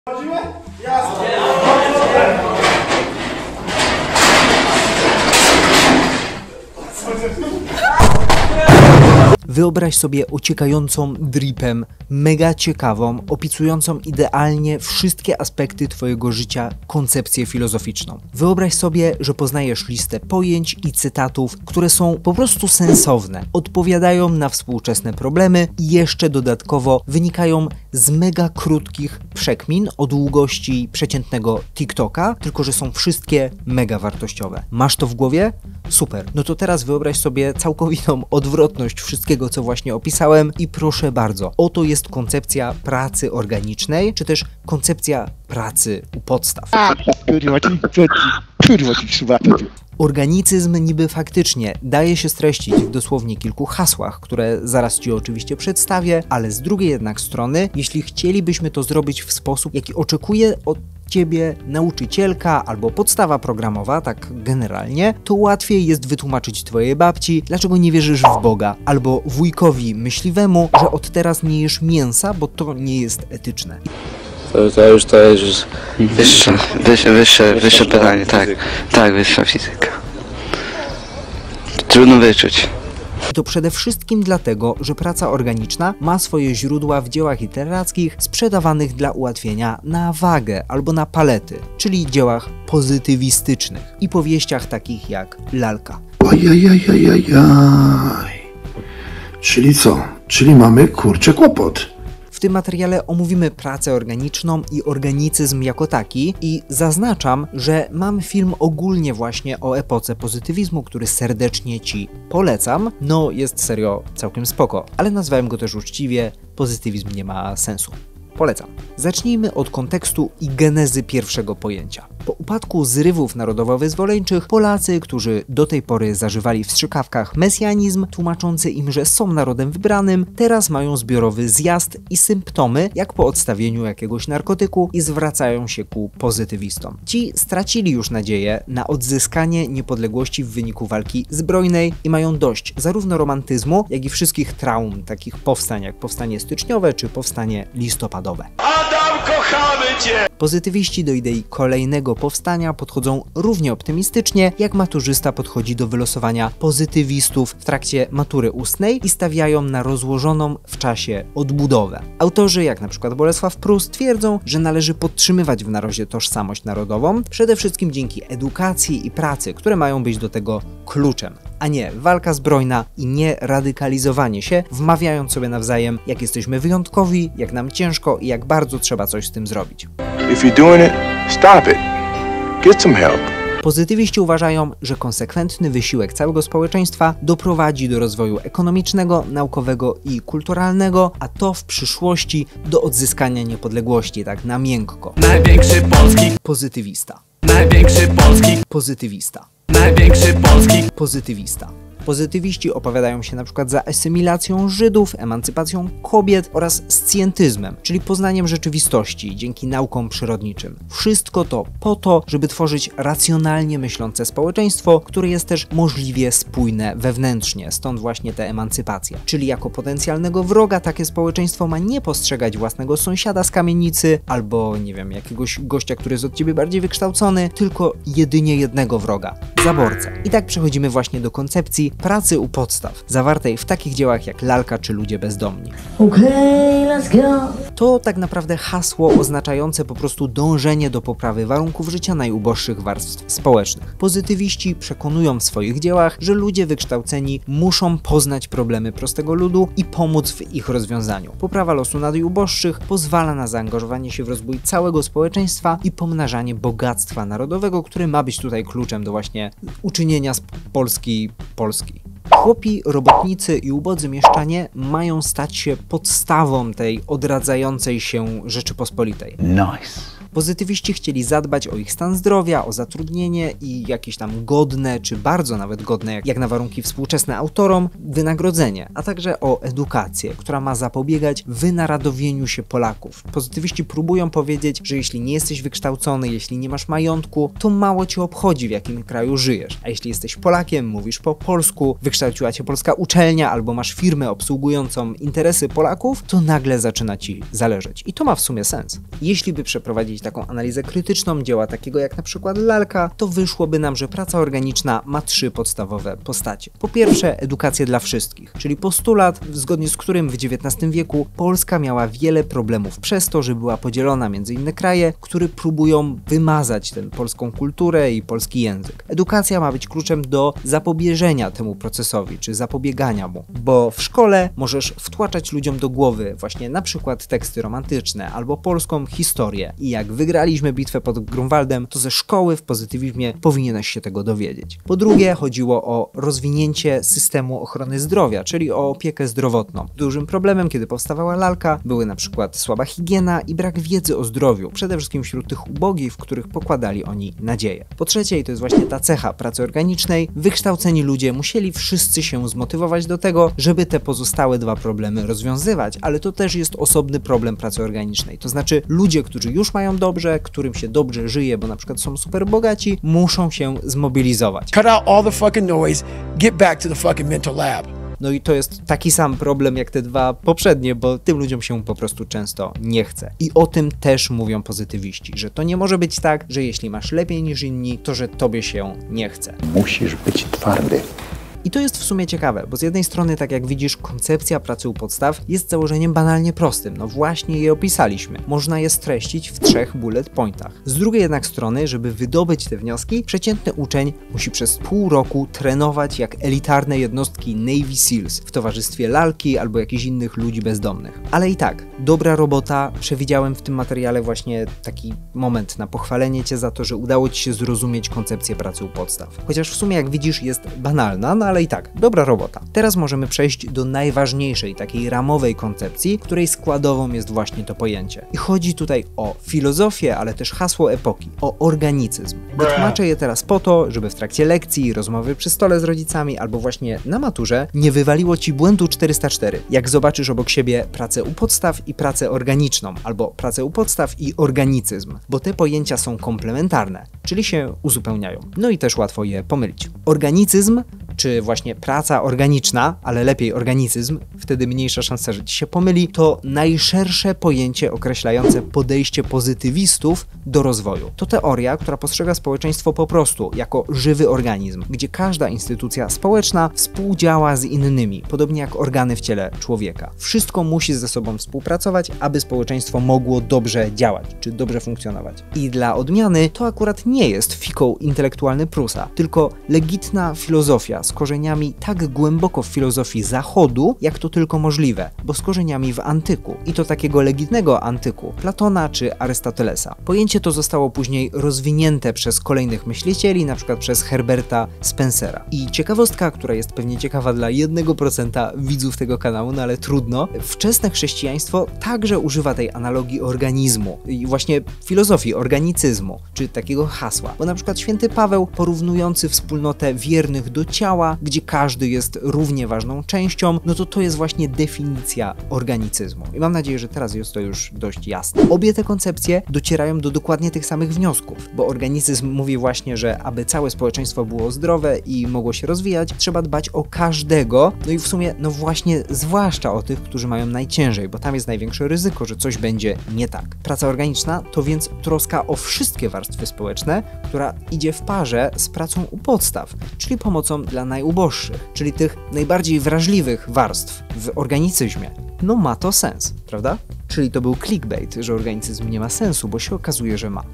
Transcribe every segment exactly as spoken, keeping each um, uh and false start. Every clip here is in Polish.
Wyobraź sobie ociekającą dripem, mega ciekawą, opisującą idealnie wszystkie aspekty twojego życia koncepcję filozoficzną. Wyobraź sobie, że poznajesz listę pojęć i cytatów, które są po prostu sensowne, odpowiadają na współczesne problemy i jeszcze dodatkowo wynikają z mega krótkich przekmin o długości przeciętnego TikToka, tylko że są wszystkie mega wartościowe. Masz to w głowie? Super. No to teraz wyobraź sobie całkowitą odwrotność wszystkiego, co właśnie opisałem i proszę bardzo, oto jest koncepcja pracy organicznej, czy też koncepcja pracy u podstaw. Organicyzm niby faktycznie daje się streścić w dosłownie kilku hasłach, które zaraz Ci oczywiście przedstawię, ale z drugiej jednak strony, jeśli chcielibyśmy to zrobić w sposób, jaki oczekuje od Ciebie nauczycielka albo podstawa programowa, tak generalnie, to łatwiej jest wytłumaczyć Twojej babci, dlaczego nie wierzysz w Boga, albo wujkowi myśliwemu, że od teraz nie jesz mięsa, bo to nie jest etyczne. To, to już to jest już wyższe, wyższe, wyższe, wyższe pytanie, tak, tak, wyższa fizyka. Trudno wyczuć. I to przede wszystkim dlatego, że praca organiczna ma swoje źródła w dziełach literackich sprzedawanych dla ułatwienia na wagę albo na palety, czyli dziełach pozytywistycznych i powieściach takich jak Lalka. Ajajajajajaj. Czyli co? Czyli mamy kurczę kłopot. W tym materiale omówimy pracę organiczną i organicyzm jako taki i zaznaczam, że mam film ogólnie właśnie o epoce pozytywizmu, który serdecznie Ci polecam. No jest serio całkiem spoko, ale nazwałem go też uczciwie, pozytywizm nie ma sensu. Polecam. Zacznijmy od kontekstu i genezy pierwszego pojęcia. Po upadku zrywów narodowo-wyzwoleńczych Polacy, którzy do tej pory zażywali w strzykawkach mesjanizm, tłumaczący im, że są narodem wybranym, teraz mają zbiorowy zjazd i symptomy, jak po odstawieniu jakiegoś narkotyku i zwracają się ku pozytywistom. Ci stracili już nadzieję na odzyskanie niepodległości w wyniku walki zbrojnej i mają dość zarówno romantyzmu, jak i wszystkich traum, takich powstań jak powstanie styczniowe czy powstanie listopadowe. Adam, kochamy Cię! Pozytywiści do idei kolejnego powstania podchodzą równie optymistycznie, jak maturzysta podchodzi do wylosowania pozytywistów w trakcie matury ustnej i stawiają na rozłożoną w czasie odbudowę. Autorzy, jak na przykład Bolesław Prus, twierdzą, że należy podtrzymywać w narodzie tożsamość narodową, przede wszystkim dzięki edukacji i pracy, które mają być do tego kluczem, a nie walka zbrojna i nie radykalizowanie się, wmawiając sobie nawzajem, jak jesteśmy wyjątkowi, jak nam ciężko i jak bardzo trzeba coś z tym zrobić. If you're doing it, stop it. Get some help. Pozytywiści uważają, że konsekwentny wysiłek całego społeczeństwa doprowadzi do rozwoju ekonomicznego, naukowego i kulturalnego, a to w przyszłości do odzyskania niepodległości, tak na miękko. Największy polski Pozytywista. Największy polski Pozytywista. Największy polski Pozytywista. Pozytywiści opowiadają się na przykład za asymilacją Żydów, emancypacją kobiet oraz scjentyzmem, czyli poznaniem rzeczywistości dzięki naukom przyrodniczym. Wszystko to po to, żeby tworzyć racjonalnie myślące społeczeństwo, które jest też możliwie spójne wewnętrznie, stąd właśnie te emancypacje. Czyli jako potencjalnego wroga takie społeczeństwo ma nie postrzegać własnego sąsiada z kamienicy albo, nie wiem, jakiegoś gościa, który jest od ciebie bardziej wykształcony, tylko jedynie jednego wroga, zaborcę. I tak przechodzimy właśnie do koncepcji pracy u podstaw, zawartej w takich dziełach jak Lalka czy Ludzie bezdomni. Okay, let's go. To tak naprawdę hasło oznaczające po prostu dążenie do poprawy warunków życia najuboższych warstw społecznych. Pozytywiści przekonują w swoich dziełach, że ludzie wykształceni muszą poznać problemy prostego ludu i pomóc w ich rozwiązaniu. Poprawa losu najuboższych pozwala na zaangażowanie się w rozwój całego społeczeństwa i pomnażanie bogactwa narodowego, które ma być tutaj kluczem do właśnie uczynienia z Polski Polski. Chłopi, robotnicy i ubodzy mieszczanie mają stać się podstawą tej odradzającej się Rzeczypospolitej. Nice. Pozytywiści chcieli zadbać o ich stan zdrowia, o zatrudnienie i jakieś tam godne, czy bardzo nawet godne, jak, jak na warunki współczesne autorom, wynagrodzenie, a także o edukację, która ma zapobiegać wynaradowieniu się Polaków. Pozytywiści próbują powiedzieć, że jeśli nie jesteś wykształcony, jeśli nie masz majątku, to mało cię obchodzi, w jakim kraju żyjesz. A jeśli jesteś Polakiem, mówisz po polsku, wykształciła cię polska uczelnia albo masz firmę obsługującą interesy Polaków, to nagle zaczyna ci zależeć. I to ma w sumie sens. Jeśli by przeprowadzić taką analizę krytyczną dzieła takiego jak na przykład Lalka, to wyszłoby nam, że praca organiczna ma trzy podstawowe postacie. Po pierwsze, edukację dla wszystkich, czyli postulat, zgodnie z którym w dziewiętnastym wieku Polska miała wiele problemów przez to, że była podzielona między inne kraje, które próbują wymazać tę polską kulturę i polski język. Edukacja ma być kluczem do zapobieżenia temu procesowi, czy zapobiegania mu, bo w szkole możesz wtłaczać ludziom do głowy właśnie na przykład teksty romantyczne albo polską historię i jak wygraliśmy bitwę pod Grunwaldem, to ze szkoły w pozytywizmie powinieneś się tego dowiedzieć. Po drugie, chodziło o rozwinięcie systemu ochrony zdrowia, czyli o opiekę zdrowotną. Dużym problemem, kiedy powstawała Lalka, były na przykład słaba higiena i brak wiedzy o zdrowiu, przede wszystkim wśród tych ubogich, w których pokładali oni nadzieję. Po trzecie, i to jest właśnie ta cecha pracy organicznej, wykształceni ludzie musieli wszyscy się zmotywować do tego, żeby te pozostałe dwa problemy rozwiązywać, ale to też jest osobny problem pracy organicznej. To znaczy ludzie, którzy już mają dobrze, którym się dobrze żyje, bo na przykład są super bogaci, muszą się zmobilizować. Cut out all the fucking noise, get back to the fucking mental lab. No i to jest taki sam problem jak te dwa poprzednie, bo tym ludziom się po prostu często nie chce. I o tym też mówią pozytywiści, że to nie może być tak, że jeśli masz lepiej niż inni, to że tobie się nie chce. Musisz być twardy. I to jest w sumie ciekawe, bo z jednej strony, tak jak widzisz, koncepcja pracy u podstaw jest założeniem banalnie prostym, no właśnie je opisaliśmy. Można je streścić w trzech bullet pointach. Z drugiej jednak strony, żeby wydobyć te wnioski, przeciętny uczeń musi przez pół roku trenować jak elitarne jednostki Navy Seals w towarzystwie Lalki albo jakichś innych ludzi bezdomnych. Ale i tak, dobra robota, przewidziałem w tym materiale właśnie taki moment na pochwalenie cię za to, że udało ci się zrozumieć koncepcję pracy u podstaw. Chociaż w sumie, jak widzisz, jest banalna, no ale i tak, dobra robota. Teraz możemy przejść do najważniejszej, takiej ramowej koncepcji, której składową jest właśnie to pojęcie. I chodzi tutaj o filozofię, ale też hasło epoki, o organicyzm. Wytłumaczę je teraz po to, żeby w trakcie lekcji, rozmowy przy stole z rodzicami albo właśnie na maturze nie wywaliło ci błędu czterysta cztery. Jak zobaczysz obok siebie pracę u podstaw i pracę organiczną, albo pracę u podstaw i organicyzm, bo te pojęcia są komplementarne, czyli się uzupełniają. No i też łatwo je pomylić. Organicyzm, czy właśnie praca organiczna, ale lepiej organicyzm, wtedy mniejsza szansa, że ci się pomyli, to najszersze pojęcie określające podejście pozytywistów do rozwoju. To teoria, która postrzega społeczeństwo po prostu jako żywy organizm, gdzie każda instytucja społeczna współdziała z innymi, podobnie jak organy w ciele człowieka. Wszystko musi ze sobą współpracować, aby społeczeństwo mogło dobrze działać, czy dobrze funkcjonować. I dla odmiany to akurat nie jest fikoł intelektualny Prusa, tylko legitna filozofia z korzeniami tak głęboko w filozofii Zachodu, jak to tylko możliwe, bo z korzeniami w antyku. I to takiego legitnego antyku, Platona czy Arystotelesa. Pojęcie to zostało później rozwinięte przez kolejnych myślicieli, na przykład przez Herberta Spencera. I ciekawostka, która jest pewnie ciekawa dla jednego procenta widzów tego kanału, no ale trudno, wczesne chrześcijaństwo także używa tej analogii organizmu i właśnie filozofii organicyzmu, czy takiego hasła. Bo na przykład święty Paweł, porównujący wspólnotę wiernych do ciała, gdzie każdy jest równie ważną częścią, no to to jest właśnie definicja organicyzmu. I mam nadzieję, że teraz jest to już dość jasne. Obie te koncepcje docierają do dokładnie tych samych wniosków, bo organicyzm mówi właśnie, że aby całe społeczeństwo było zdrowe i mogło się rozwijać, trzeba dbać o każdego, no i w sumie, no właśnie, zwłaszcza o tych, którzy mają najciężej, bo tam jest największe ryzyko, że coś będzie nie tak. Praca organiczna to więc troska o wszystkie warstwy społeczne, która idzie w parze z pracą u podstaw, czyli pomocą dla najuboższych, czyli tych najbardziej wrażliwych warstw w organicyzmie. No ma to sens, prawda? Czyli to był clickbait, że organicyzm nie ma sensu, bo się okazuje, że ma.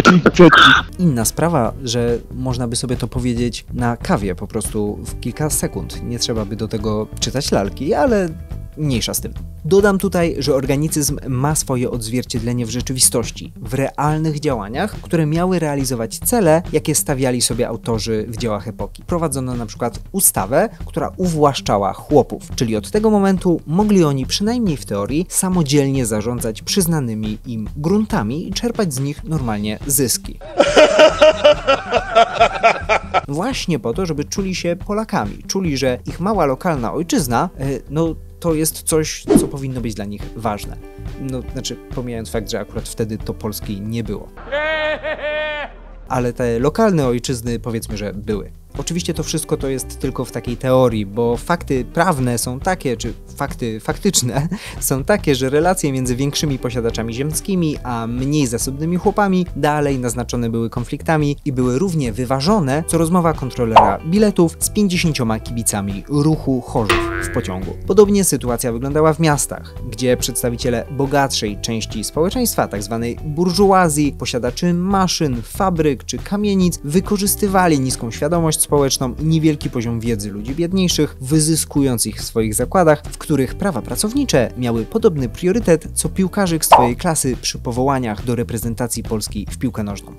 Inna sprawa, że można by sobie to powiedzieć na kawie po prostu w kilka sekund. Nie trzeba by do tego czytać lalki, ale mniejsza z tym. Dodam tutaj, że organicyzm ma swoje odzwierciedlenie w rzeczywistości, w realnych działaniach, które miały realizować cele, jakie stawiali sobie autorzy w dziełach epoki. Prowadzono na przykład ustawę, która uwłaszczała chłopów, czyli od tego momentu mogli oni przynajmniej w teorii samodzielnie zarządzać przyznanymi im gruntami i czerpać z nich normalnie zyski. Właśnie po to, żeby czuli się Polakami, czuli, że ich mała lokalna ojczyzna, yy, no to jest coś, co powinno być dla nich ważne. No, znaczy, pomijając fakt, że akurat wtedy to Polski nie było. Ale te lokalne ojczyzny, powiedzmy, że były. Oczywiście to wszystko to jest tylko w takiej teorii, bo fakty prawne są takie, czy fakty faktyczne są takie, że relacje między większymi posiadaczami ziemskimi a mniej zasobnymi chłopami dalej naznaczone były konfliktami i były równie wyważone, co rozmowa kontrolera biletów z pięćdziesięcioma kibicami ruchu Chorzów w pociągu. Podobnie sytuacja wyglądała w miastach, gdzie przedstawiciele bogatszej części społeczeństwa, tzw. burżuazji, posiadaczy maszyn, fabryk czy kamienic, wykorzystywali niską świadomość społeczną i niewielki poziom wiedzy ludzi biedniejszych, wyzyskując ich w swoich zakładach, w których prawa pracownicze miały podobny priorytet co piłkarzyk z twojej klasy przy powołaniach do reprezentacji Polski w piłkę nożną.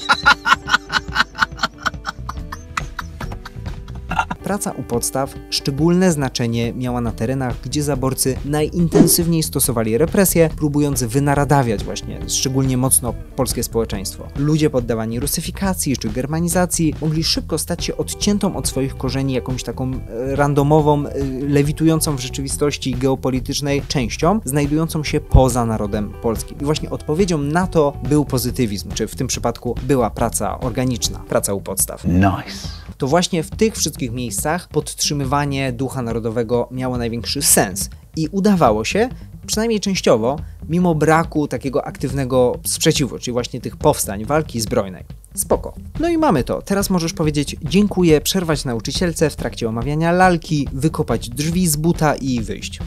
Praca u podstaw szczególne znaczenie miała na terenach, gdzie zaborcy najintensywniej stosowali represje, próbując wynaradawiać właśnie szczególnie mocno polskie społeczeństwo. Ludzie poddawani rusyfikacji czy germanizacji mogli szybko stać się odciętą od swoich korzeni jakąś taką randomową, lewitującą w rzeczywistości geopolitycznej częścią, znajdującą się poza narodem polskim. I właśnie odpowiedzią na to był pozytywizm, czy w tym przypadku była praca organiczna, praca u podstaw. Nice. To właśnie w tych wszystkich miejscach podtrzymywanie ducha narodowego miało największy sens i udawało się, przynajmniej częściowo, mimo braku takiego aktywnego sprzeciwu, czyli właśnie tych powstań, walki zbrojnej. Spoko. No i mamy to. Teraz możesz powiedzieć dziękuję, przerwać nauczycielce w trakcie omawiania lalki, wykopać drzwi z buta i wyjść.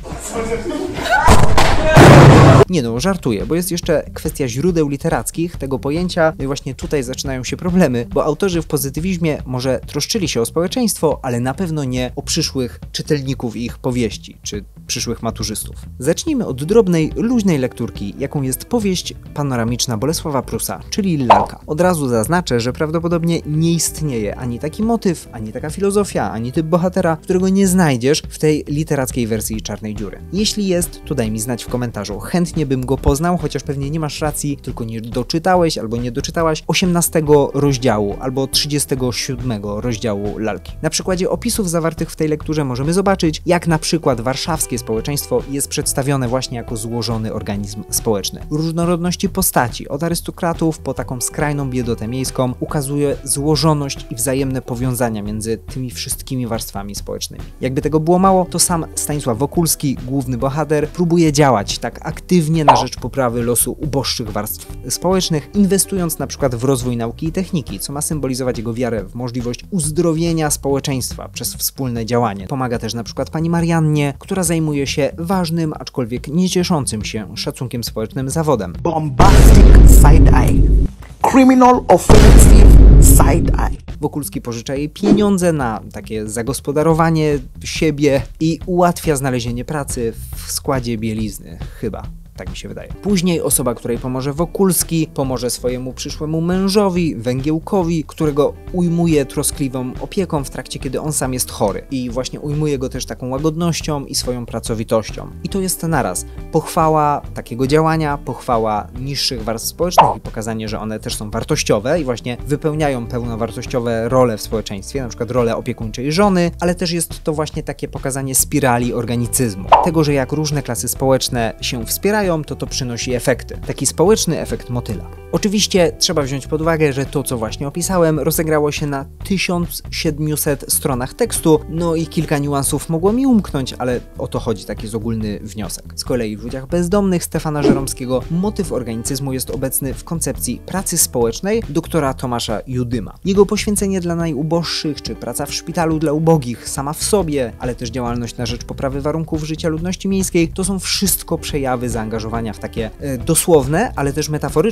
Nie no, żartuję, bo jest jeszcze kwestia źródeł literackich tego pojęcia, no i właśnie tutaj zaczynają się problemy, bo autorzy w pozytywizmie może troszczyli się o społeczeństwo, ale na pewno nie o przyszłych czytelników ich powieści, czy przyszłych maturzystów. Zacznijmy od drobnej, luźnej lekturki, jaką jest powieść panoramiczna Bolesława Prusa, czyli Lalka. Od razu zaznaczę, że prawdopodobnie nie istnieje ani taki motyw, ani taka filozofia, ani typ bohatera, którego nie znajdziesz w tej literackiej wersji Czarnej Dziury. Jeśli jest, to daj mi znać w komentarzu. Chętnie bym go poznał, chociaż pewnie nie masz racji, tylko nie doczytałeś albo nie doczytałaś osiemnastego rozdziału albo trzydziestego siódmego rozdziału Lalki. Na przykładzie opisów zawartych w tej lekturze możemy zobaczyć, jak na przykład warszawskie społeczeństwo jest przedstawione właśnie jako złożony organizm społeczny. Różnorodności postaci, od arystokratów po taką skrajną biedotę miejską, ukazuje złożoność i wzajemne powiązania między tymi wszystkimi warstwami społecznymi. Jakby tego było mało, to sam Stanisław Wokulski, główny bohater, próbuje działać tak aktywnie na rzecz poprawy losu uboższych warstw społecznych, inwestując na przykład w rozwój nauki i techniki, co ma symbolizować jego wiarę w możliwość uzdrowienia społeczeństwa przez wspólne działanie. Pomaga też na przykład pani Mariannie, która zajmuje się ważnym, aczkolwiek nie cieszącym się szacunkiem społecznym zawodem. Bombastic side-eye. Criminal offensive side-eye. Wokulski pożycza jej pieniądze na takie zagospodarowanie siebie i ułatwia znalezienie pracy w składzie bielizny, chyba. Tak mi się wydaje. Później osoba, której pomoże Wokulski, pomoże swojemu przyszłemu mężowi, Węgiełkowi, którego ujmuje troskliwą opieką w trakcie, kiedy on sam jest chory. I właśnie ujmuje go też taką łagodnością i swoją pracowitością. I to jest naraz pochwała takiego działania, pochwała niższych warstw społecznych i pokazanie, że one też są wartościowe i właśnie wypełniają pełnowartościowe role w społeczeństwie, na przykład rolę opiekuńczej żony, ale też jest to właśnie takie pokazanie spirali organicyzmu. Tego, że jak różne klasy społeczne się wspierają, to to przynosi efekty. Taki społeczny efekt motyla. Oczywiście trzeba wziąć pod uwagę, że to, co właśnie opisałem, rozegrało się na tysiąc siedemset stronach tekstu, no i kilka niuansów mogło mi umknąć, ale o to chodzi, taki jest ogólny wniosek. Z kolei w Ludziach Bezdomnych Stefana Żeromskiego motyw organicyzmu jest obecny w koncepcji pracy społecznej doktora Tomasza Judyma. Jego poświęcenie dla najuboższych, czy praca w szpitalu dla ubogich, sama w sobie, ale też działalność na rzecz poprawy warunków życia ludności miejskiej, to są wszystko przejawy zaangażowania w takie e, dosłowne, ale też metaforyczne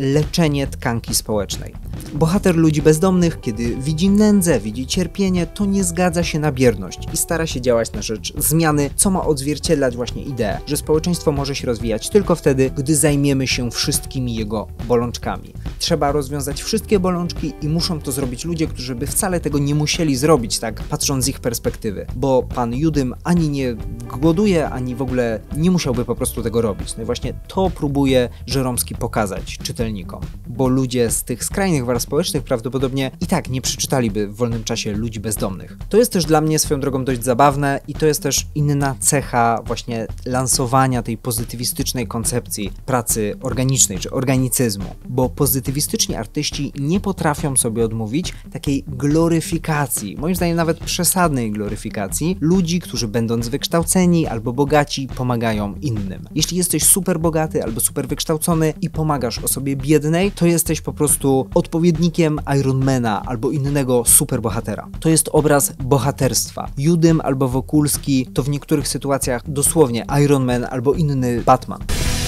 leczenie tkanki społecznej. Bohater Ludzi Bezdomnych, kiedy widzi nędzę, widzi cierpienie, to nie zgadza się na bierność i stara się działać na rzecz zmiany, co ma odzwierciedlać właśnie ideę, że społeczeństwo może się rozwijać tylko wtedy, gdy zajmiemy się wszystkimi jego bolączkami. Trzeba rozwiązać wszystkie bolączki i muszą to zrobić ludzie, którzy by wcale tego nie musieli zrobić, tak patrząc z ich perspektywy, bo pan Judym ani nie głoduje, ani w ogóle nie musiałby po prostu tego robić. No i właśnie to próbuje Żeromski pokazać czytelnikom, bo ludzie z tych skrajnych warstw społecznych prawdopodobnie i tak nie przeczytaliby w wolnym czasie Ludzi Bezdomnych. To jest też dla mnie swoją drogą dość zabawne i to jest też inna cecha właśnie lansowania tej pozytywistycznej koncepcji pracy organicznej czy organicyzmu, bo pozytywistyczni artyści nie potrafią sobie odmówić takiej gloryfikacji, moim zdaniem nawet przesadnej gloryfikacji ludzi, którzy będąc wykształceni albo bogaci pomagają innym. Jeśli jesteś super bogaty albo super wykształcony i pomagasz osobie biednej, to jesteś po prostu odpowiednikiem Ironmana albo innego superbohatera. To jest obraz bohaterstwa. Judym albo Wokulski to w niektórych sytuacjach dosłownie Iron Man albo inny Batman.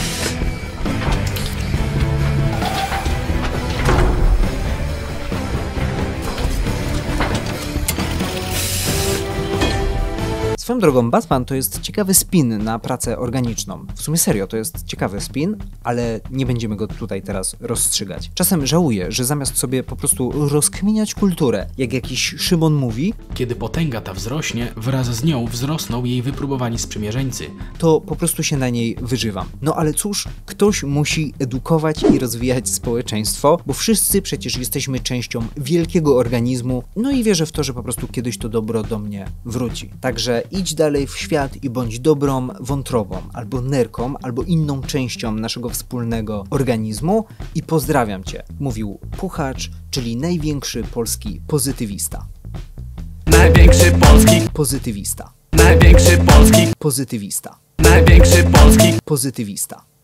Swoją drogą, Batman to jest ciekawy spin na pracę organiczną. W sumie serio, to jest ciekawy spin, ale nie będziemy go tutaj teraz rozstrzygać. Czasem żałuję, że zamiast sobie po prostu rozkminiać kulturę, jak jakiś Szymon mówi, kiedy potęga ta wzrośnie, wraz z nią wzrosną jej wypróbowani sprzymierzeńcy. To po prostu się na niej wyżywam. No ale cóż, ktoś musi edukować i rozwijać społeczeństwo, bo wszyscy przecież jesteśmy częścią wielkiego organizmu, no i wierzę w to, że po prostu kiedyś to dobro do mnie wróci. Także idź dalej w świat i bądź dobrą wątrobą, albo nerką, albo inną częścią naszego wspólnego organizmu i pozdrawiam Cię, mówił Puchacz, czyli największy polski pozytywista. Największy polski Pozytywista. Największy polski Pozytywista. Największy polski Pozytywista.